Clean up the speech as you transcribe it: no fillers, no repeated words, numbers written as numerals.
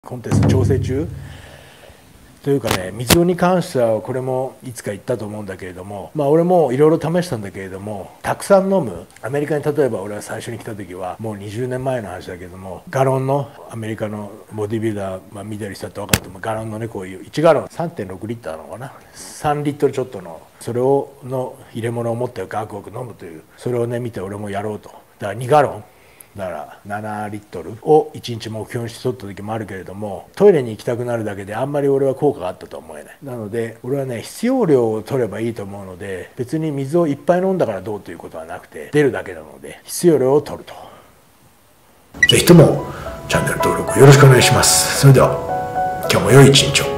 コンテスト調整中というかね、水に関してはこれもいつか言ったと思うんだけれども、俺もいろいろ試したんだけれども、たくさん飲むアメリカに、例えば俺は最初に来た時はもう20年前の話だけども、ガロンのアメリカのボディビルダー、見てる人だって分かると思う、ガロンのね、こういう1ガロン 3.6 リッターなのかな、3リットルちょっとのそれをの入れ物を持ってガクガク飲むという、それをね見て俺もやろうと。だから2ガロンだから7リットルを1日目標にして取った時もあるけれども、トイレに行きたくなるだけであんまり俺は効果があったとは思えない。なので俺はね、必要量を取ればいいと思うので、別に水をいっぱい飲んだからどうということはなくて、出るだけなので必要量を取ると。ぜひともチャンネル登録よろしくお願いします。それでは今日も良い一日を。